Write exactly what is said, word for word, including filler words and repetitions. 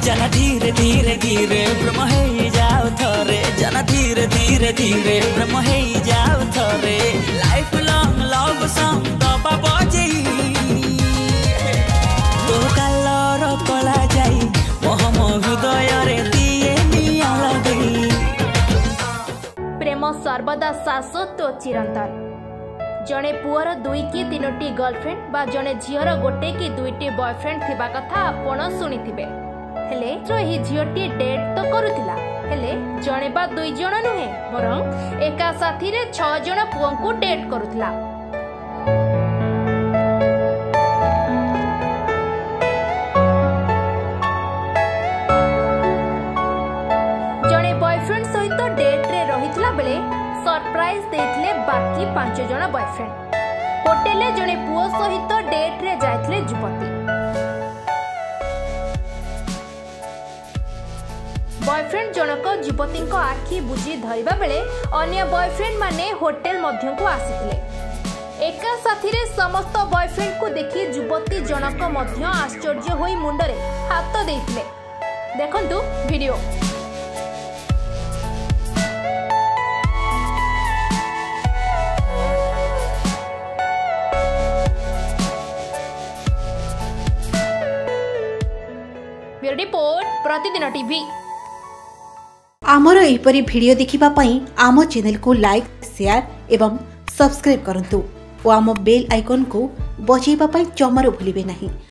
जना धीरे धीरे धीरे प्रेम हे जाओ थरे जना धीरे धीरे धीरे प्रेम हे जाओ थरे लाइफ लॉन्ग लव सॉन्ग दबा बजे तो कालर कला जाई मोहम हृदय रे दिए निया लगे। प्रेम सर्वदा शाश्वत और चिरंतन। जड़े पुअर दुई कि तीनोटी गर्लफ्रेंड बा जड़े झीर गोटे कि दुईटी बॉयफ्रेंड थिबा कथा आपण सुनिथिबे हेले तो ही झीटी डेट तो करुथिला हेले जड़े बा दुई जण नुहे बरं एका साथी रे छह जण पुओं को डेट करुथिला। जड़े बॉयफ्रेंड सहित डेट रे रहितला बेले सरप्राइज देथिले बाकी पांच जण बॉयफ्रेंड। होटेल जड़े पुओ सहित डेट रे जाइथिले युवती। बॉयफ्रेंड जनक युवती आखि बुझी धरिबा बेले अन्य बॉयफ्रेंड माने होटेल मध्य को आसीथिले। एका साथी रे समस्त बॉयफ्रेंड को देखि युवती जनक मध्य आश्चर्य होई मुंडरे हाथ देथिले। देखंतु वीडियो। रिपोर्ट प्रतिदिन टीवी। आमर एपरी भिडियो देखिबा पई आम चैनल को लाइक शेयर एवं सब्सक्राइब करंतु और आम बेल आइकन को बजाइबा पई जमारो भूलिबे नहीं।